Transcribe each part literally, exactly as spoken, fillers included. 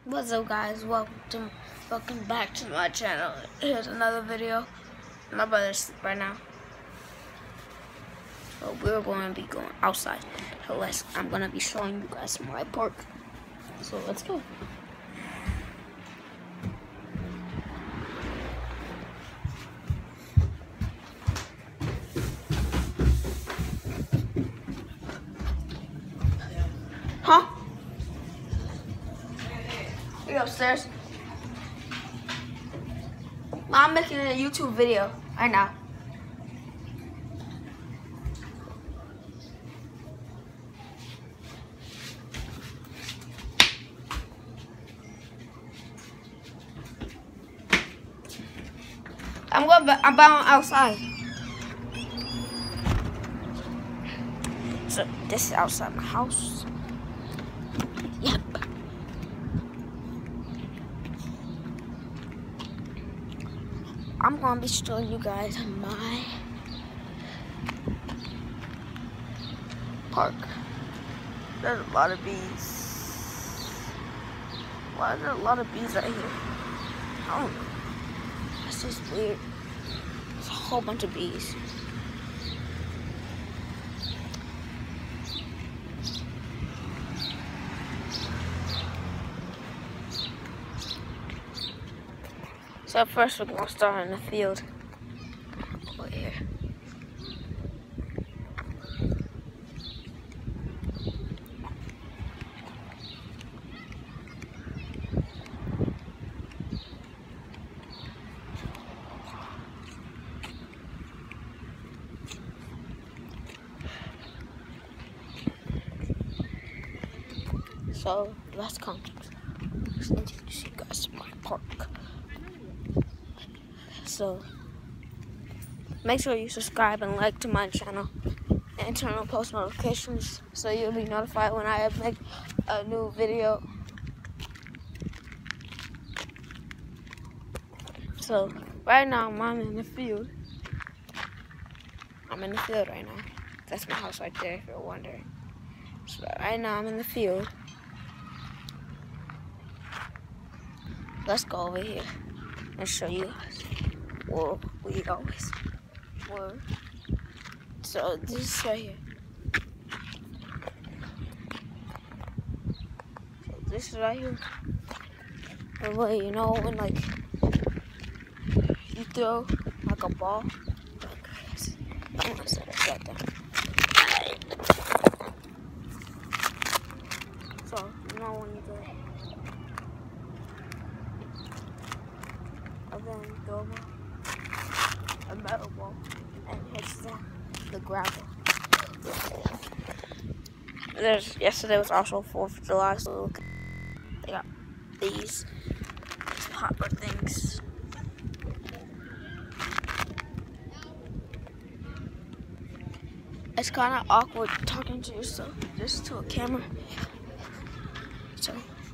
What's up, guys? Welcome to welcome back to my channel. Here's another video. My brother's asleep right now, so we're going to be going outside. So let's. I'm gonna be showing you guys my park. So let's go. Huh? You're upstairs. I'm making a YouTube video right now. I'm going. Back, I'm going outside. So this is outside my house. Yep. I'm gonna be showing you guys my park. There's a lot of bees. Why are there a lot of bees right here? I don't know. That's just weird. There's a whole bunch of bees. So first we're gonna start in the field over here. So let's come to introduce you guys to my park. So make sure you subscribe and like to my channel and turn on post notifications so you'll be notified when I make a new video. So right now I'm in the field. I'm in the field right now. That's my house right there if you're wondering. So right now I'm in the field. Let's go over here and show you guys. Well, we always were. So this is right here. So this is right here. And well, you know when like you throw like a ball. I'm gonna set that down. So you know when you throw, and then you throw a ball. A metal ball and hits the, the gravel. There's yesterday was also fourth of July, so look, they got these, these popper things. It's kind of awkward talking to yourself just to a camera. So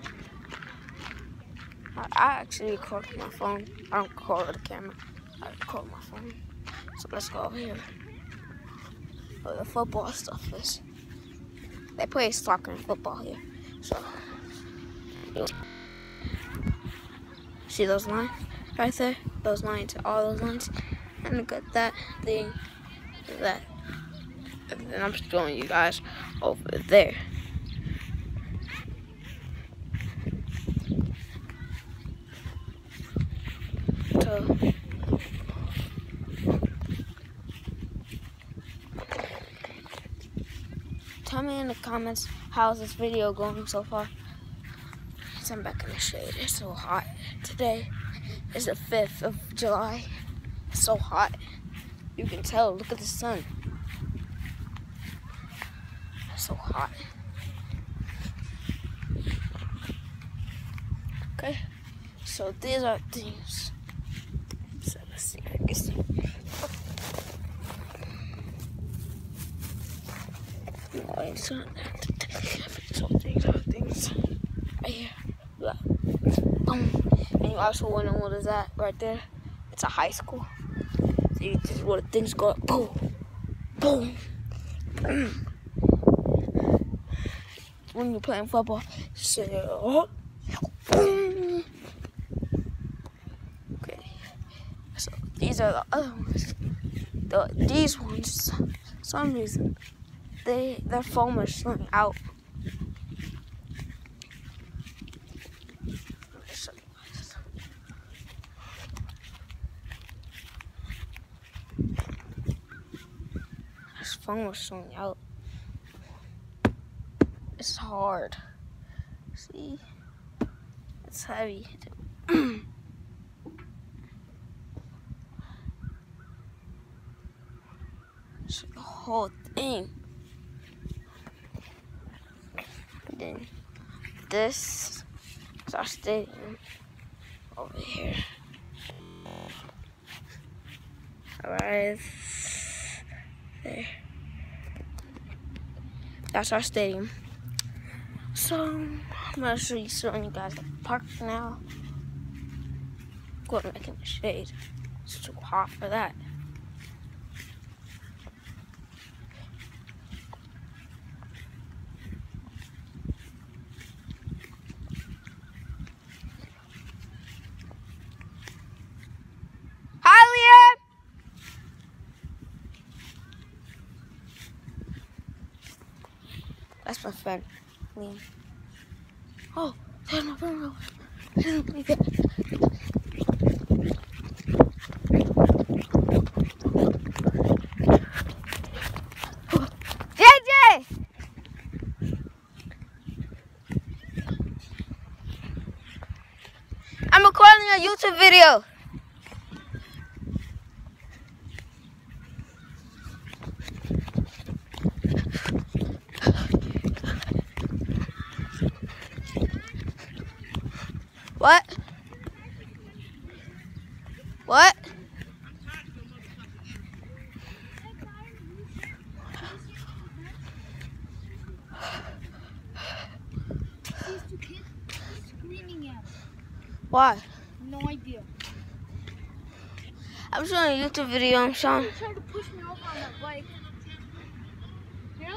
I, I actually record with my phone. I don't record with the camera. I record my phone. So let's go over here where the football stuff is. They play soccer and football here. So see those lines right there? Those lines, all those lines. And look at that thing, that. And then I'm showing you guys over there. So tell me in the comments how's this video going so far. I'm back in the shade. It's so hot. Today is the fifth of July. It's so hot. You can tell. Look at the sun. It's so hot. Okay. So these are things. So let's see. I can see. No, it's not that. So these are things right here. Boom. And you also want to know what is that right there? It's a high school. So you just where things go up. Boom. Boom. When you're playing football, so Okay, so these are the other ones. The, these ones, for some reason, they their foam is slowing out. This foam is slowing out. It's hard. See, it's heavy. It's the whole thing. And then this is our stadium over here. Right there. That's our stadium. So I'm gonna show you showing you guys the park now. Go back in the shade. It's too hot for that. Hi, Liam! That's my friend, Liam. Oh, there's my friend. J J! I'm recording a YouTube video. What? What? These two kids screaming at me. Why? No idea. I'm showing a YouTube video. I'm showing. They tried to push me over on that bike. Yeah?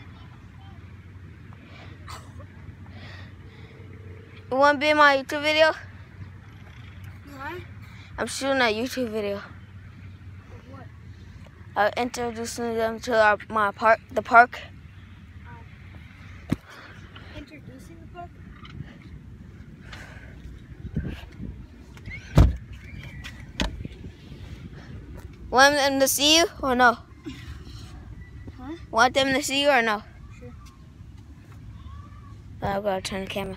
You want to be in my YouTube video? What? I'm shooting a YouTube video. What? I'm introducing them to our, my park, the park. Um, introducing the park? Want them to see you or no? Huh? Want them to see you or no? Sure. I'm gonna turn the camera.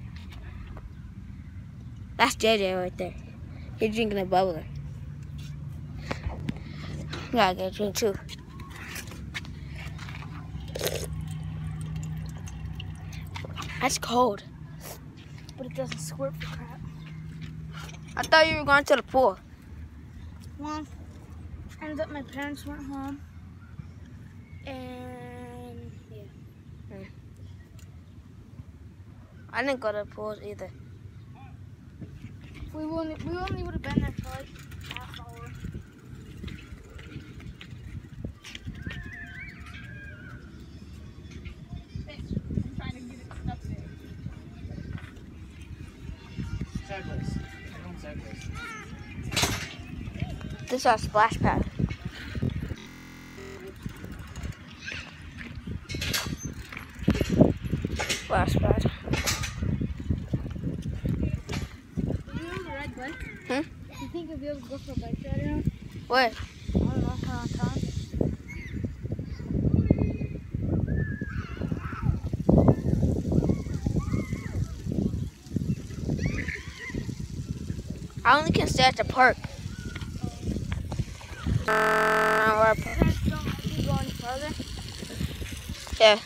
That's J J right there. He's drinking a bubbler. Gotta get a drink too. That's cold. But it doesn't squirt for crap. I thought you were going to the pool. Well, ended up my parents went home. And yeah. Hmm. I didn't go to the pool either. We only, we only would have been there for like half hour. I'm trying to get it stuck there. Sideways. Going sideways. This is our splash pad. Splash pad. Hmm? You think you'll be able to go for a bike ride around? Where? I don't know, how on time. I only can stay at the park. Uh, our park. Parents don't let you go any further. Yeah.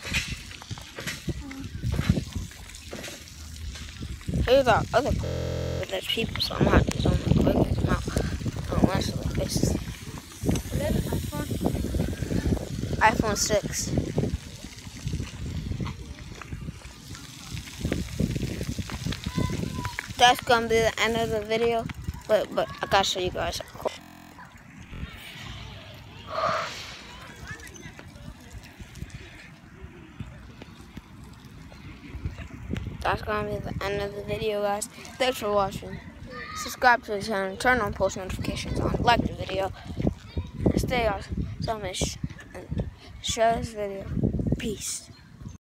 Here's our other park. But there's people, so I'm not just on the quick. I'm not. I don't want to look this. Is that an iPhone? iPhone six. That's gonna be the end of the video, but but I gotta show you guys. That's gonna be the end of the video, guys. Thanks for watching. Subscribe to the channel, turn on post notifications on, like the video, stay awesome, and share this video. Peace.